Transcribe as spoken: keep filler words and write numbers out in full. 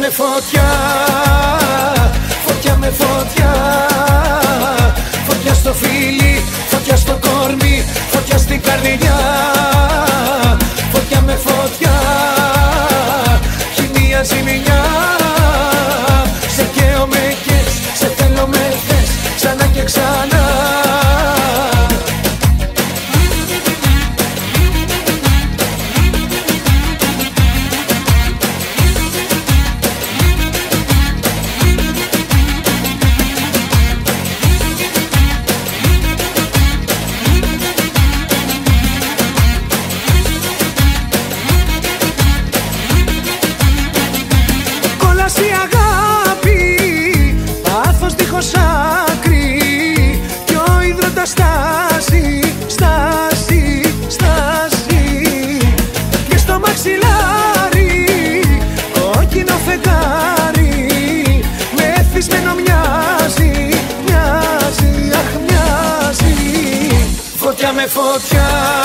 με φωτιά, φωτιά με φωτιά. Φωτιά στο φίλι, φωτιά στο κόρμι, φωτιά στην καρδιά. Φωτιά με φωτιά, χημεία ζημιά. Σε καίω με κες, σε θέλω με θες, ξανά και ξανά. Η αγάπη, πάθος δίχως άκρη, κι ο υδρότας στάζει, στάζει, στάζει. Και στο μαξιλάρι, κόκκινο φεγγάρι, μεθυσμένο μοιάζει, μοιάζει, αχ μοιάζει. Φωτιά με φωτιά,